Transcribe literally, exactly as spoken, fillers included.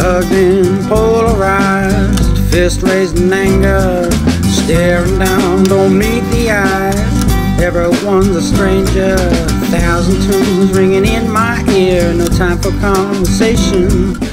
Drugged and polarized, fist raised in anger, staring down, don't meet the eyes. Everyone's a stranger, thousand tunes ringing in my ear, no time for conversation.